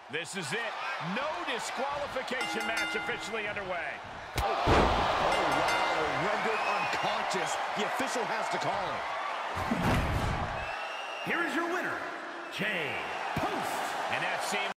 This is it. No disqualification match officially underway. Oh, wow. Rendered unconscious. The official has to call it. Here is your winner, Jay Post. And that seems